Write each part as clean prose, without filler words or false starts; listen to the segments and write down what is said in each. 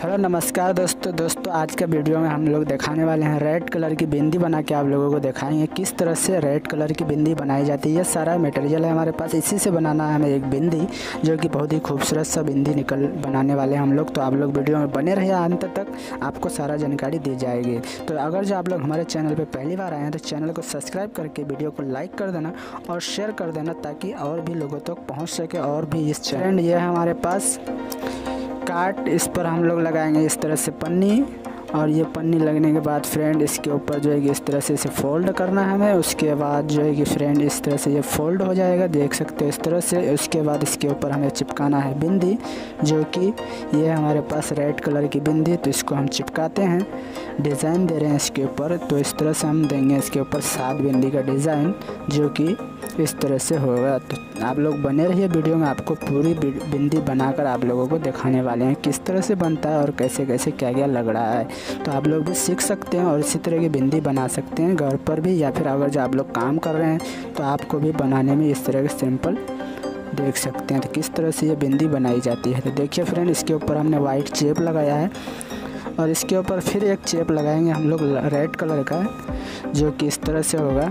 Hello नमस्कार दोस्तों आज का वीडियो में हम लोग दिखाने वाले हैं रेड कलर की बिंदी बना के आप लोगों को दिखाएंगे किस तरह से रेड कलर की बिंदी बनाई जाती है। ये सारा मटेरियल है हमारे पास, इसी से बनाना है हमें एक बिंदी जो कि बहुत ही खूबसूरत सा बिंदी बनाने वाले हैं हम लोग। तो आप लोग वीडियो में बने रहिए अंत तक, आपको सारा जानकारी दी जाएगी। तो अगर जो आप लोग हमारे चैनल पर पहली बार आए हैं तो चैनल को सब्सक्राइब करके वीडियो को लाइक कर देना और शेयर कर देना ताकि और भी लोगों तक पहुँच सके। और भी इस चैनल ये है हमारे पास काट, इस पर हम लोग लगाएंगे इस तरह से पन्नी। और ये पन्नी लगने के बाद फ्रेंड इसके ऊपर जो है कि इस तरह से इसे फोल्ड करना है हमें। उसके बाद जो है कि फ्रेंड इस तरह से ये फोल्ड हो जाएगा, देख सकते हो इस तरह से। उसके बाद इसके ऊपर हमें चिपकाना है बिंदी, जो कि ये हमारे पास रेड कलर की बिंदी। तो इसको हम चिपकाते हैं, डिज़ाइन दे रहे हैं इसके ऊपर। तो इस तरह से हम देंगे इसके ऊपर 7 बिंदी का डिज़ाइन, जो कि इस तरह से होगा। तो आप लोग बने रहिए वीडियो में, आपको पूरी बिंदी बनाकर आप लोगों को दिखाने वाले हैं किस तरह से बनता है और कैसे कैसे क्या क्या लग रहा है। तो आप लोग भी सीख सकते हैं और इसी तरह की बिंदी बना सकते हैं घर पर भी, या फिर अगर जो आप लोग काम कर रहे हैं तो आपको भी बनाने में इस तरह के सिंपल देख सकते हैं। तो किस तरह से ये बिंदी बनाई जाती है, तो देखिए फ्रेंड इसके ऊपर हमने वाइट चेप लगाया है और इसके ऊपर फिर एक चेप लगाएंगे हम लोग रेड कलर का, जो कि इस तरह से होगा।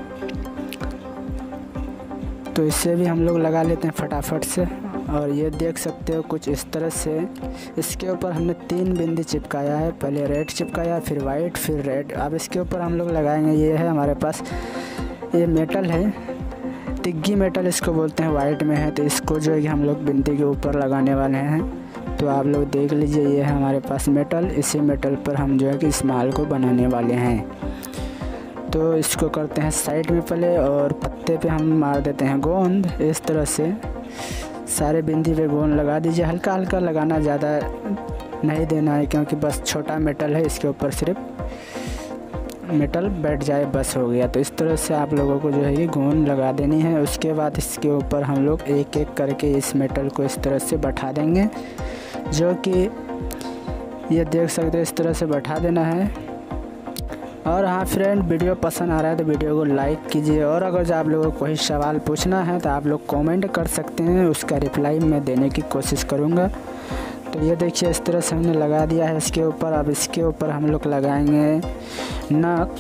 तो इससे भी हम लोग लगा लेते हैं फटाफट से। और ये देख सकते हो कुछ इस तरह से इसके ऊपर हमने 3 बिंदी चिपकाया है, पहले रेड चिपकाया, फिर वाइट, फिर रेड। अब इसके ऊपर हम लोग लगाएंगे, ये है हमारे पास ये मेटल है, तिग्गी मेटल इसको बोलते हैं, वाइट में है। तो इसको जो है कि हम लोग बिंदी के ऊपर लगाने वाले हैं। तो आप लोग देख लीजिए, ये है हमारे पास मेटल, इसी मेटल पर हम जो है कि इस माल को बनाने वाले हैं। तो इसको करते हैं साइड में पहले, और पत्ते पे हम मार देते हैं गोंद इस तरह से। सारे बिंदी पे गोंद लगा दीजिए, हल्का हल्का लगाना, ज़्यादा नहीं देना है क्योंकि बस छोटा मेटल है, इसके ऊपर सिर्फ मेटल बैठ जाए बस हो गया। तो इस तरह से आप लोगों को जो है ये गोंद लगा देनी है। उसके बाद इसके ऊपर हम लोग एक एक करके इस मेटल को इस तरह से बैठा देंगे, जो कि ये देख सकते हैं इस तरह से बैठा देना है। और हाँ फ्रेंड, वीडियो पसंद आ रहा है तो वीडियो को लाइक कीजिए। और अगर जो आप लोगों को कोई सवाल पूछना है तो आप लोग कमेंट कर सकते हैं, उसका रिप्लाई मैं देने की कोशिश करूँगा। तो ये देखिए इस तरह से हमने लगा दिया है इसके ऊपर। अब इसके ऊपर हम लोग लगाएंगे नक।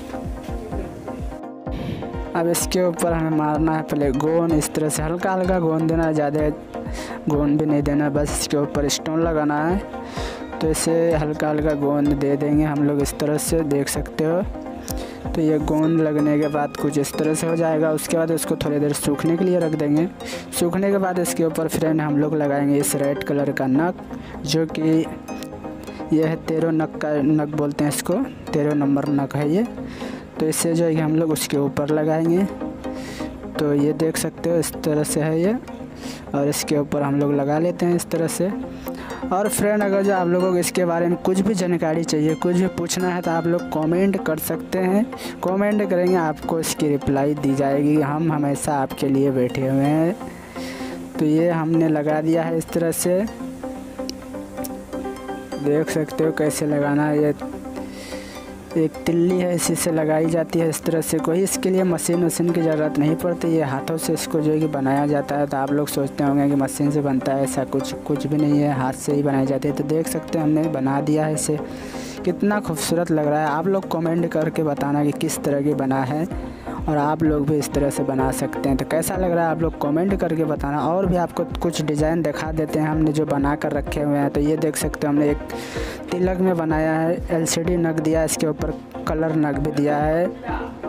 अब इसके ऊपर हमें मारना है पहले गोंद, इस तरह से हल्का हल्का गोंद देना है, ज़्यादा गोंद भी नहीं देना, बस इसके ऊपर स्टोन लगाना है। तो इसे हल्का हल्का गोंद दे देंगे हम लोग इस तरह से, देख सकते हो। तो ये गोंद लगने के बाद कुछ इस तरह से हो जाएगा। उसके बाद इसको थोड़ी देर सूखने के लिए रख देंगे। सूखने के बाद इसके ऊपर फ्रेंड हम लोग लगाएंगे इस रेड कलर का नक, जो कि यह है 13 नक का नक बोलते हैं इसको, 13 नंबर नक है ये। तो इससे जो है कि हम लोग उसके ऊपर लगाएंगे। तो ये देख सकते हो इस तरह से है ये, और इसके ऊपर हम लोग लगा लेते हैं इस तरह से। और फ्रेंड अगर जो आप लोगों को इसके बारे में कुछ भी जानकारी चाहिए, कुछ भी पूछना है तो आप लोग कमेंट कर सकते हैं। कमेंट करेंगे, आपको इसकी रिप्लाई दी जाएगी। हम हमेशा आपके लिए बैठे हुए हैं। तो ये हमने लगा दिया है इस तरह से, देख सकते हो कैसे लगाना है। ये एक तिल्ली है, इसी से लगाई जाती है इस तरह से। कोई इसके लिए मशीन की ज़रूरत नहीं पड़ती, ये हाथों से इसको जो है कि बनाया जाता है। तो आप लोग सोचते होंगे कि मशीन से बनता है, ऐसा कुछ भी नहीं है, हाथ से ही बनाई जाती है। तो देख सकते हैं हमने बना दिया है इसे, कितना खूबसूरत लग रहा है। आप लोग कमेंट करके बताना कि किस तरह की बना है, और आप लोग भी इस तरह से बना सकते हैं। तो कैसा लग रहा है आप लोग कमेंट करके बताना। और भी आपको कुछ डिज़ाइन दिखा देते हैं हमने जो बना कर रखे हुए हैं। तो ये देख सकते हो हमने एक तिलक में बनाया है, LCD नग दिया, इसके ऊपर कलर नग भी दिया है।